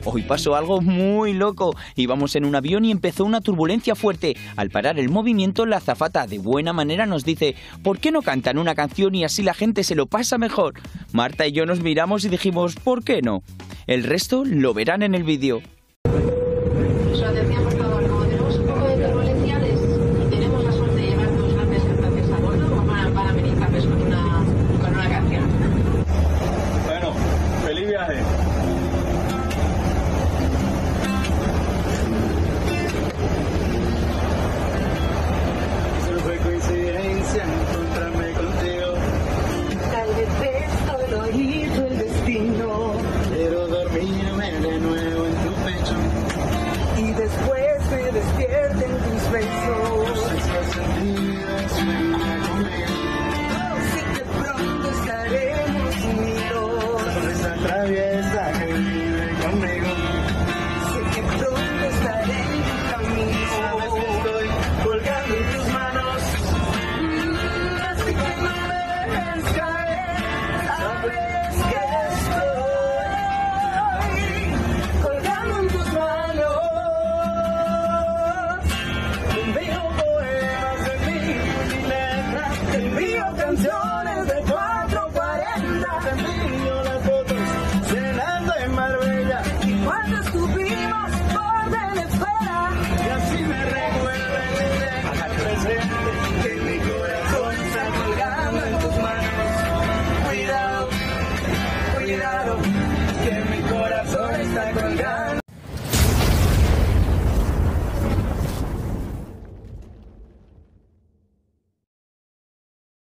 Hoy pasó algo muy loco. Íbamos en un avión y empezó una turbulencia fuerte. Al parar el movimiento, la azafata de buena manera nos dice: ¿por qué no cantan una canción y así la gente se lo pasa mejor? Marta y yo nos miramos y dijimos: ¿por qué no? El resto lo verán en el vídeo. Su atención, por favor. Como tenemos un poco de turbulenciales y tenemos la suerte de llevar dos grandes cantantes a bordo, vamos a amenizarles con una canción. Bueno, feliz viaje. Solo fue coincidencia encontrarme contigo. Tal vez esto lo hizo el destino. Quiero dormirme de nuevo en tu pecho. Y después me despierte en tus besos. Sexto sentido, sueña conmigo. Sé que pronto estaremos unidos. Sonrisa traviesa que vive conmigo. Sé que pronto estaré en tu camino. Sabes que estoy colgando en tus manos. Así que no me dejes caer. Sabes que estoy colgando en tus manos. Te envío poemas de mil letras. Te envío canciones de 440. Te envío las fotos cenando en Marbella. Y cuando estuvimos por Venezuela, Y así me recuerden al presente que mi corazón está colgando en tus manos. Cuidado, cuidado.